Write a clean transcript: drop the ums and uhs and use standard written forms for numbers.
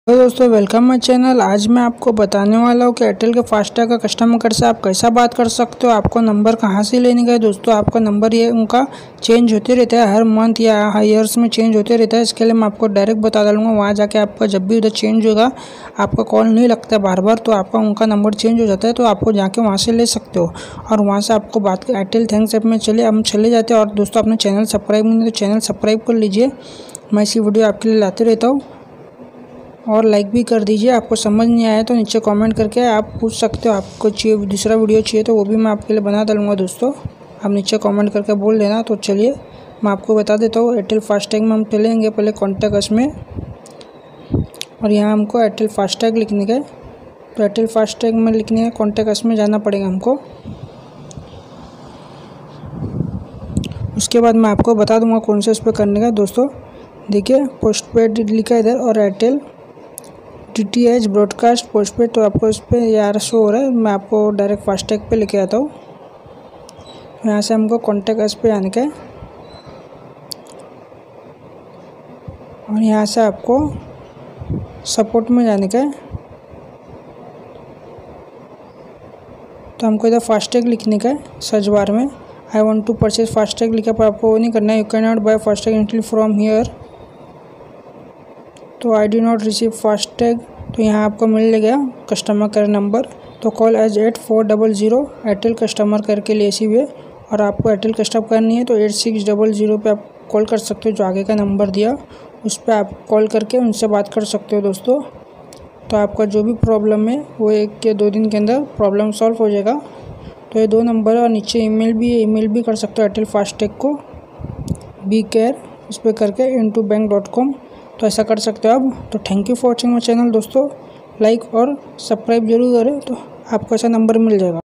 तो दोस्तों welcome my channel. आज मैं आपको बताने वाला हूँ कि एयरटेल के फास्टैग का कस्टमर केयर से आप कैसा बात कर सकते हो। आपको नंबर कहाँ से लेने का है दोस्तों। आपका नंबर ये उनका चेंज होते रहता है, हर मंथ या ईयर्स में चेंज होते रहता है। इसके लिए मैं आपको डायरेक्ट बता डालूंगा। वहाँ जाके आपका जब भी उधर चेंज होगा, आपका कॉल नहीं लगता बार बार, तो आपका उनका नंबर चेंज हो जाता है, तो आपको जाके वहाँ से ले सकते हो। और वहाँ से आपको बात एयरटेल थैंक्स ऐप में हम चले जाते हैं। और दोस्तों अपना चैनल सब्सक्राइब नहीं तो चैनल सब्सक्राइब कर लीजिए। मैं इसी वीडियो आपके लिए लाते रहता हूँ और लाइक भी कर दीजिए। आपको समझ नहीं आया तो नीचे कमेंट करके आप पूछ सकते हो। आपको चाहिए दूसरा वीडियो चाहिए तो वो भी मैं आपके लिए बना डालूँगा दोस्तों। आप नीचे कमेंट करके बोल देना। तो चलिए मैं आपको बता देता हूँ। एयरटेल फास्टैग में हम चलेंगे पहले कॉन्टैक्ट अस में, और यहाँ हमको एयरटेल फास्टैग लिखने का है। तो एयरटेल फास्टैग में लिखने का कॉन्टैक्ट अस में जाना पड़ेगा हमको। उसके बाद मैं आपको बता दूँगा कौन से उस पर करने का। दोस्तों देखिए पोस्ट पेड लिखा है इधर, और Airtel DTH broadcast post paid, तो आपको इस पर यार शो हो रहा है। मैं आपको डायरेक्ट फास्टैग पे लेके आता हूँ। यहाँ से हमको कॉन्टैक्ट अस पे आने का है, और यहाँ से आपको सपोर्ट में जाने का है। तो हमको इधर फास्टैग लिखने का है सर्च बार में। I want to purchase FASTag लिखा, पर आपको वो नहीं करना है। You can not buy FASTag install from here, तो I did not receive FASTag. तो यहाँ आपको मिल गया कस्टमर केयर नंबर। तो call as 8400 Airtel customer care के लिए इसी वे। और आपको एयरटेल कस्टमर करनी है तो 8600 पे आप कॉल कर सकते हो। जो आगे का नंबर दिया उस पर आप कॉल करके उनसे बात कर सकते हो दोस्तों। तो आपका जो भी प्रॉब्लम है वो 1 या 2 दिन के अंदर प्रॉब्लम सॉल्व हो जाएगा। तो ये 2 नंबर है, और नीचे ईमेल भी है, ईमेल भी कर सकते हो एयरटेल फास्टैग को bcare इस पर करके into.bank.com। तो ऐसा कर सकते हो आप। तो thank you for watching my channel दोस्तों। लाइक और सब्सक्राइब जरूर करें तो आपको ऐसा नंबर मिल जाएगा।